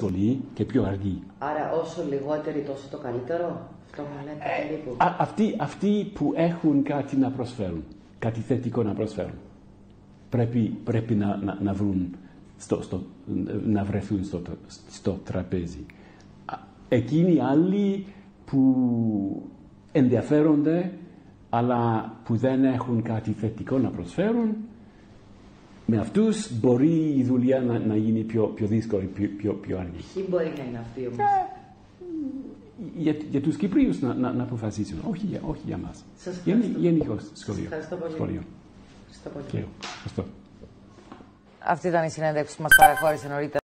δύσκολη και πιο αργή. Άρα όσο λιγότεροι τόσο το καλύτερο, αυτό μου λέτε περίπου. Αυτοί που έχουν κάτι να προσφέρουν, κάτι θετικό να προσφέρουν, πρέπει να βρουν να βρεθούν στο τραπέζι. Εκείνοι οι άλλοι που ενδιαφέρονται αλλά που δεν έχουν κάτι θετικό να προσφέρουν, με αυτούς μπορεί η δουλειά να γίνει πιο δύσκολη, πιο αργή. Ποιοι μπορεί να είναι αυτοί όμως? Για τους Κυπρίους να αποφασίσουν, όχι για μας. Γενικώς σχολείο. Ευχαριστώ πολύ. Ευχαριστώ πολύ. Αυτή ήταν η συνέντευξη που μας παραχώρησε νωρίτερα.